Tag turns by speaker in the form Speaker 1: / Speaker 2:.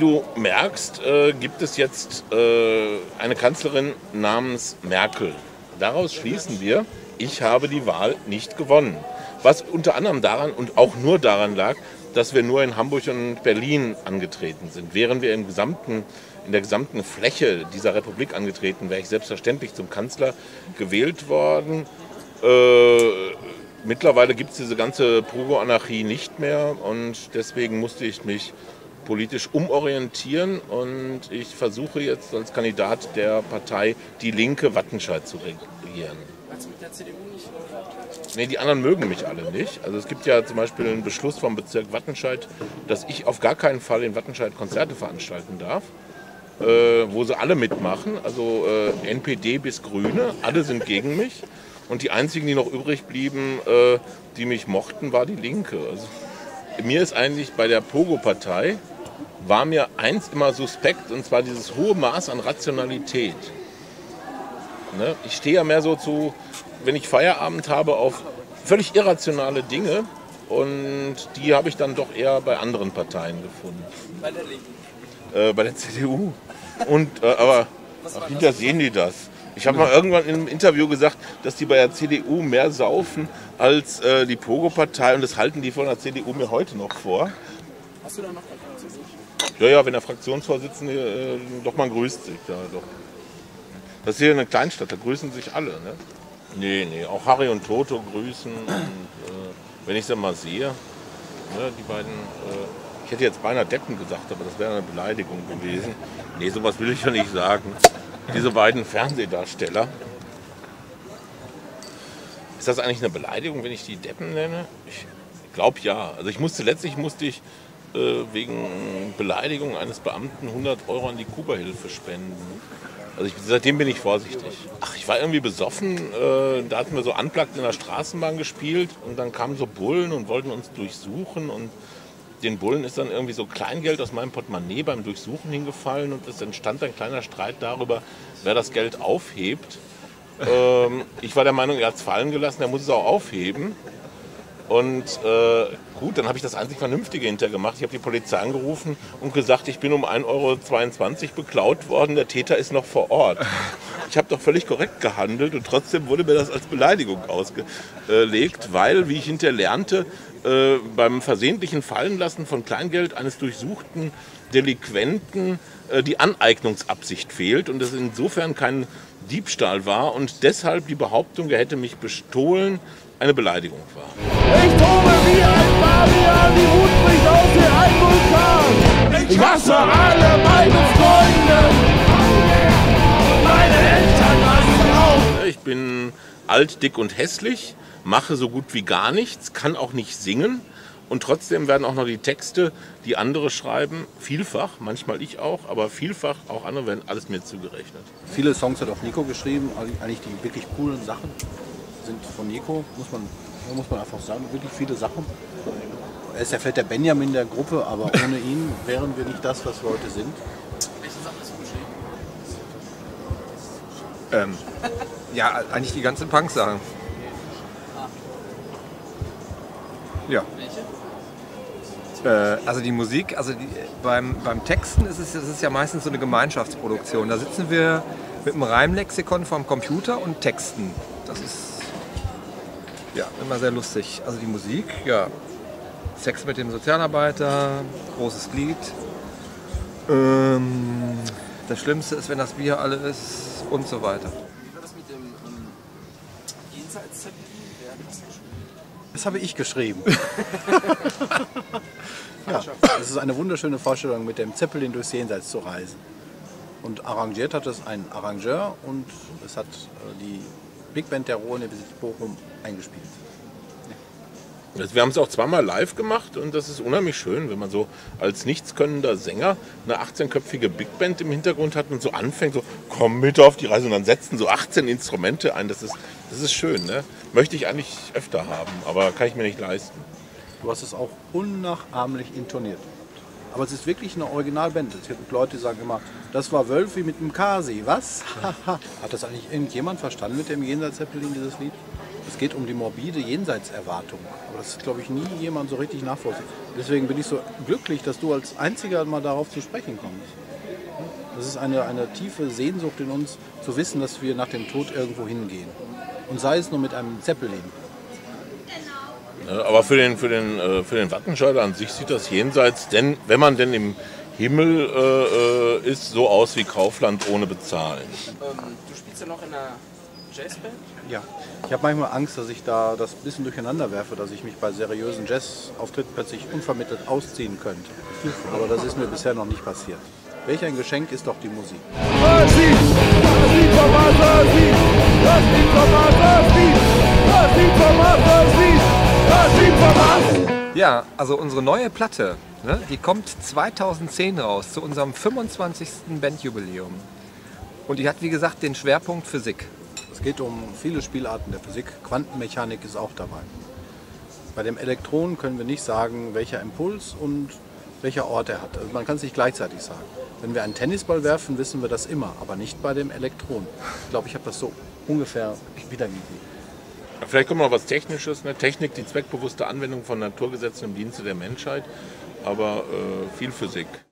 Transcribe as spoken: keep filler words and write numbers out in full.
Speaker 1: du merkst, äh, gibt es jetzt äh, eine Kanzlerin namens Merkel. Daraus schließen wir, ich habe die Wahl nicht gewonnen. Was unter anderem daran und auch nur daran lag, dass wir nur in Hamburg und Berlin angetreten sind. Wären wir im gesamten, in der gesamten Fläche dieser Republik angetreten, wäre ich selbstverständlich zum Kanzler gewählt worden. Äh, mittlerweile gibt es diese ganze Pogo-Anarchie nicht mehr und deswegen musste ich mich politisch umorientieren und ich versuche jetzt als Kandidat der Partei Die Linke Wattenscheid zu regieren.
Speaker 2: Also mit der C D U nicht?
Speaker 1: Nee, die anderen mögen mich alle nicht. Also es gibt ja zum Beispiel einen Beschluss vom Bezirk Wattenscheid, dass ich auf gar keinen Fall in Wattenscheid Konzerte veranstalten darf, äh, wo sie alle mitmachen, also äh, N P D bis Grüne, alle sind gegen mich. Und die einzigen, die noch übrig blieben, äh, die mich mochten, war die Linke. Also, mir ist eigentlich bei der Pogo-Partei, war mir eins immer suspekt, und zwar dieses hohe Maß an Rationalität. Ne? Ich stehe ja mehr so zu, wenn ich Feierabend habe, auf völlig irrationale Dinge und die habe ich dann doch eher bei anderen Parteien gefunden.
Speaker 2: Bei der Linken?
Speaker 1: Äh, bei der C D U. Und, äh, aber ach, hinterher sehen die das. Ich habe mal irgendwann in einem Interview gesagt, dass die bei der C D U mehr saufen als äh, die Pogo-Partei und das halten die von der C D U mir heute noch vor.
Speaker 2: Hast du da noch Kontakt zu sich?
Speaker 1: Ja, ja, wenn der Fraktionsvorsitzende äh, doch mal grüßt sich. Ja, doch. Das ist hier eine Kleinstadt, da grüßen sich alle. Ne? Nee, nee, auch Harry und Toto grüßen. Und, äh, wenn ich sie mal sehe, ne, die beiden, äh, ich hätte jetzt beinahe Deppen gesagt, aber das wäre eine Beleidigung gewesen. Nee, sowas will ich ja nicht sagen. Diese beiden Fernsehdarsteller. Ist das eigentlich eine Beleidigung, wenn ich die Deppen nenne? Ich glaube ja. Also ich musste letztlich musste ich äh, wegen Beleidigung eines Beamten hundert Euro an die Kuba-Hilfe spenden. Also ich, seitdem bin ich vorsichtig. Ach, ich war irgendwie besoffen, äh, da hatten wir so Unplugged in der Straßenbahn gespielt und dann kamen so Bullen und wollten uns durchsuchen und den Bullen ist dann irgendwie so Kleingeld aus meinem Portemonnaie beim Durchsuchen hingefallen und es entstand ein kleiner Streit darüber, wer das Geld aufhebt. Ähm, ich war der Meinung, er hat es fallen gelassen, er muss es auch aufheben. Und äh, gut, dann habe ich das einzig Vernünftige hinterher gemacht. Ich habe die Polizei angerufen und gesagt, ich bin um ein Euro zweiundzwanzig beklaut worden, der Täter ist noch vor Ort. Ich habe doch völlig korrekt gehandelt und trotzdem wurde mir das als Beleidigung ausgelegt, weil, wie ich hinterher lernte, äh, beim versehentlichen Fallenlassen von Kleingeld eines durchsuchten Delinquenten äh, die Aneignungsabsicht fehlt und es insofern kein Diebstahl war und deshalb die Behauptung, er hätte mich bestohlen, eine Beleidigung war.
Speaker 3: Ich tobe wie ein Pavian, die Wut bricht aus wie ein Vulkan. Ich hasse alle meine Freunde, meine Eltern lassen auf.
Speaker 1: Ich bin alt, dick und hässlich, mache so gut wie gar nichts, kann auch nicht singen und trotzdem werden auch noch die Texte, die andere schreiben, vielfach, manchmal ich auch, aber vielfach auch andere, werden alles mir zugerechnet.
Speaker 4: Viele Songs hat auch Nico geschrieben, eigentlich die wirklich coolen Sachen sind von Nico, muss man, muss man einfach sagen, wirklich viele Sachen. Er ist ja vielleicht der Benjamin der Gruppe, aber ohne ihn wären wir nicht das, was wir heute sind.
Speaker 2: Welche Sachen hast du geschrieben?
Speaker 5: Ähm, ja, eigentlich die ganzen Punk-Sachen. Ja.
Speaker 2: Welche?
Speaker 5: Äh, also die Musik, also die, beim, beim Texten ist es, das ist ja meistens so eine Gemeinschaftsproduktion. Da sitzen wir mit einem Reimlexikon vorm Computer und texten. Das ist ja immer sehr lustig. Also die Musik, ja. Sex mit dem Sozialarbeiter, großes Lied. Ähm, das Schlimmste ist, wenn das Bier alle ist und so weiter.
Speaker 2: Wie war das mit dem ähm, Jenseits-Zeppelin? Wer hat das geschrieben?
Speaker 4: Das habe ich geschrieben. Ja, es ist eine wunderschöne Vorstellung, mit dem Zeppelin durchs Jenseits zu reisen. Und arrangiert hat es ein Arrangeur und es hat die Big Band der Ruhr-Universität Bochum eingespielt.
Speaker 1: Also wir haben es auch zweimal live gemacht und das ist unheimlich schön, wenn man so als nichtskönnender Sänger eine achtzehnköpfige Big Band im Hintergrund hat und so anfängt, so komm mit auf die Reise und dann setzen so achtzehn Instrumente ein. Das ist, das ist schön, ne? Möchte ich eigentlich öfter haben, aber kann ich mir nicht leisten.
Speaker 4: Du hast es auch unnachahmlich intoniert. Aber es ist wirklich eine Originalband. Es gibt Leute, die sagen immer, das war Wölfi mit dem Kasi. Was? Hat das eigentlich irgendjemand verstanden mit dem Jenseits-Zeppelin, dieses Lied? Es geht um die morbide Jenseitserwartung. Aber das ist, glaube ich, nie jemand so richtig nachvollziehen. Deswegen bin ich so glücklich, dass du als Einziger mal darauf zu sprechen kommst. Das ist eine, eine tiefe Sehnsucht in uns, zu wissen, dass wir nach dem Tod irgendwo hingehen. Und sei es nur mit einem Zeppelin.
Speaker 1: Aber für den, für den, äh, für den Wattenscheider an sich sieht das Jenseits, denn wenn man denn im Himmel äh, ist, so aus wie Kaufland ohne bezahlen.
Speaker 2: Ähm, du spielst ja noch in einer Jazzband?
Speaker 4: Ja, ich habe manchmal Angst, dass ich da das ein bisschen durcheinander werfe, dass ich mich bei seriösen Jazz-Auftritten plötzlich unvermittelt ausziehen könnte. Aber das ist mir bisher noch nicht passiert. Welch ein Geschenk ist doch die Musik.
Speaker 3: Das Lied, das Lied vom Masters Lied, das Lied vom Masters Lied, das Lied vom Masters Lied, das Lied vom Masters.
Speaker 5: Ja, also unsere neue Platte, ne, die kommt zweitausendzehn raus, zu unserem fünfundzwanzigsten Bandjubiläum. Und die hat, wie gesagt, den Schwerpunkt Physik.
Speaker 4: Es geht um viele Spielarten der Physik. Quantenmechanik ist auch dabei. Bei dem Elektron können wir nicht sagen, welcher Impuls und welcher Ort er hat. Also man kann es nicht gleichzeitig sagen. Wenn wir einen Tennisball werfen, wissen wir das immer, aber nicht bei dem Elektron. Ich glaube, ich habe das so ungefähr wiedergegeben.
Speaker 1: Vielleicht kommt noch was Technisches, ne? Technik, die zweckbewusste Anwendung von Naturgesetzen im Dienste der Menschheit, aber äh, viel Physik.